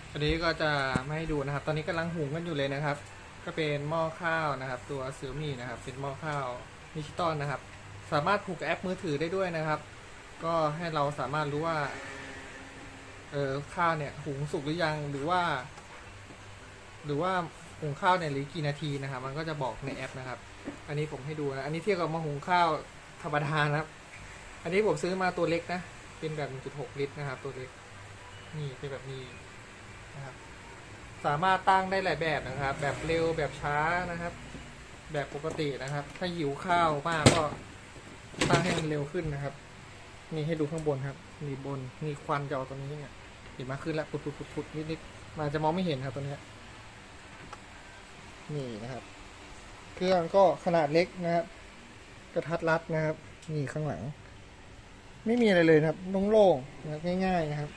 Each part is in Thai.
อันนี้ก็จะไม่ให้ดูนะครับตอนนี้กำลังหุงกันอยู่เลยนะครับก็เป็นหม้อข้าวนะครับตัวเซี่ยมี่นะครับเป็นหม้อข้าวดิจิตอลนะครับสามารถผูกแอปมือถือได้ด้วยนะครับก็ให้เราสามารถรู้ว่าข้าวเนี่ยหุงสุกหรือยังหรือว่าหุงข้าวเนี่ยหรือกี่นาทีนะครับมันก็จะบอกในแอปนะครับอันนี้ผมให้ดูนะอันนี้เทียบกับมาหุงข้าวธรรมดานะครับอันนี้ผมซื้อมาตัวเล็กนะเป็นแบบ 1.6 ลิตรนะครับตัวเล็กนี่เป็นแบบนี้นะครับสามารถตั้งได้หลายแบบนะครับแบบเร็วแบบช้านะครับแบบปกตินะครับถ้าหิวข้าวมากก็ตั้งให้มันเร็วขึ้นนะครับนี่ให้ดูข้างบนครับมีบนมีควันจะออกตรงนี้เนี่ยเห็นมาขึ้นแล้วปุดนิดมาจะมองไม่เห็นครับตัวนี้นี่นะครับเครื่องก็ขนาดเล็กนะครับกระทัดรัดนะครับนี่ข้างหลังไม่มีอะไรเลยนะครับโล่งๆนะครับง่ายๆนะครับ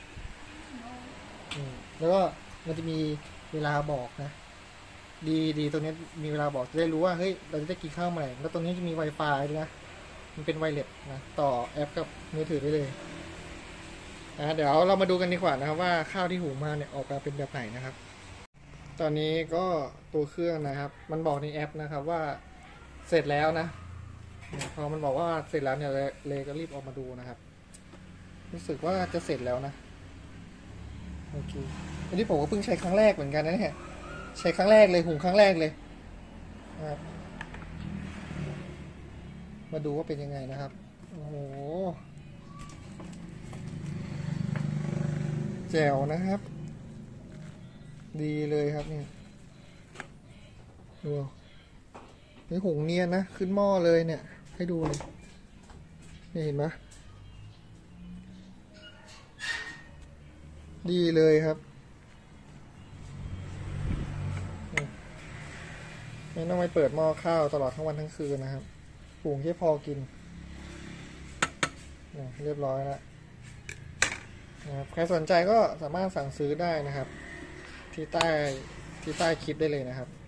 แล้วก็มันจะมีเวลาบอกนะดีตรงนี้มีเวลาบอกจะได้รู้ว่าเฮ้ยเราจะได้กินข้าวเมื่อไหร่แล้วตรงนี้จะมี Wi-Fi ด้วยนะมันเป็นไวเลสนะต่อแอปกับมือถือได้เลยเดี๋ยวเรามาดูกันดีกว่านะครับว่าข้าวที่หุงมาเนี่ยออกมาเป็นแบบไหนนะครับตอนนี้ก็ตัวเครื่องนะครับมันบอกในแอปนะครับว่าเสร็จแล้วนะพอมันบอกว่าเสร็จแล้วเนี่ยเลยก็รีบออกมาดูนะครับรู้สึกว่าจะเสร็จแล้วนะโอเคอันนี้ผมก็เพิ่งใช้ครั้งแรกเหมือนกันนะเนี่ยใช้ครั้งแรกเลยหุงครั้งแรกเลยนะครับมาดูว่าเป็นยังไงนะครับโอ้โหแจ๋วนะครับดีเลยครับเนี่ยดูนี่หุงเนียนนะขึ้นหม้อเลยเนี่ยให้ดูเลยนี่เห็นไหมดีเลยครับไม่ต้องไปเปิดหม้อข้าวตลอดทั้งวันทั้งคืนนะครับหุงแค่พอกินเรียบร้อยแล้วนะครับใครสนใจก็สามารถสั่งซื้อได้นะครับที่ใต้คลิปได้เลยนะครับ